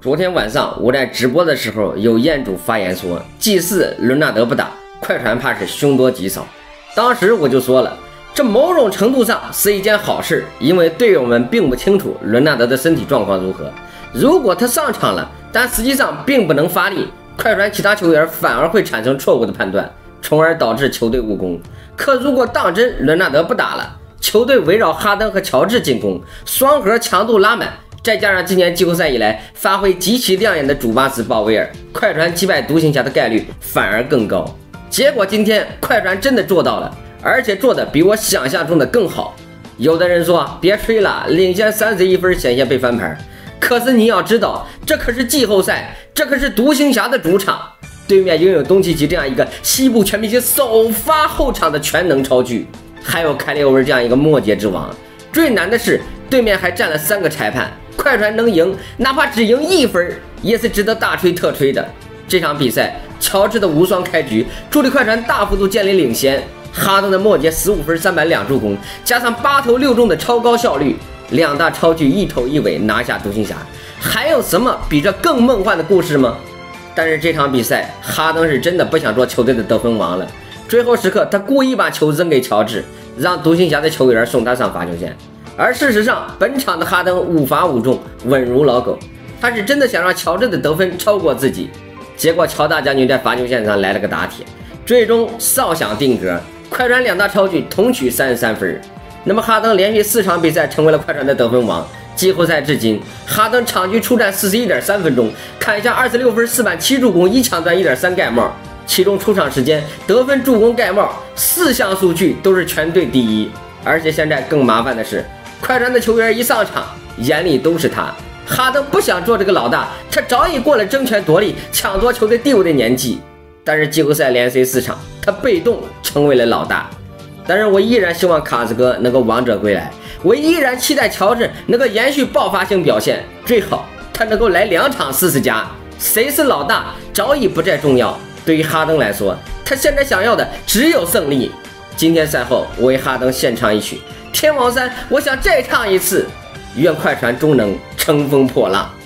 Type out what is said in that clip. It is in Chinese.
昨天晚上我在直播的时候，有业主发言说，G4伦纳德不打，快船怕是凶多吉少。当时我就说了，这某种程度上是一件好事，因为队友们并不清楚伦纳德的身体状况如何。如果他上场了，但实际上并不能发力，快船其他球员反而会产生错误的判断，从而导致球队误攻。可如果当真伦纳德不打了，球队围绕哈登和乔治进攻，双核强度拉满，再加上今年季后赛以来发挥极其亮眼的主巴斯鲍威尔，快船击败独行侠的概率反而更高。结果今天快船真的做到了，而且做的比我想象中的更好。有的人说别吹了，领先31分险些被翻盘，可是你要知道，这可是季后赛，这可是独行侠的主场，对面拥有东契奇这样一个西部全明星首发后场的全能超巨，还有凯利欧文这样一个末节之王。最难的是对面还站了3个裁判，快船能赢，哪怕只赢1分，也是值得大吹特吹的。这场比赛，乔治的无双开局助力快船大幅度建立领先，哈登的末节15分302助攻，加上8投6中的超高效率，两大超巨一头一尾拿下独行侠，还有什么比这更梦幻的故事吗？但是这场比赛，哈登是真的不想做球队的得分王了。最后时刻，他故意把球扔给乔治，让独行侠的球员送他上罚球线。而事实上，本场的哈登5罚5中，稳如老狗。他是真的想让乔治的得分超过自己。结果乔大将军在罚球线上来了个打铁，最终哨响定格，快船两大超巨同取33分。那么哈登连续4场比赛成为了快船的得分王。季后赛至今，哈登场均出战41.3分钟，砍下26分4板7助攻1抢断1.3盖帽，其中出场时间、得分、助攻、盖帽4项数据都是全队第一。而且现在更麻烦的是，快船的球员一上场，眼里都是他。哈登不想做这个老大，他早已过了争权夺利、抢夺球队地位的年纪。但是季后赛连 C 4场，他被动成为了老大。但是我依然希望卡斯哥能够王者归来，我依然期待乔治能够延续爆发性表现，最好他能够来2场40加。谁是老大早已不再重要，对于哈登来说，他现在想要的只有胜利。今天赛后，我为哈登献唱一曲《天王山》，我想再唱一次，愿快船终能乘风破浪。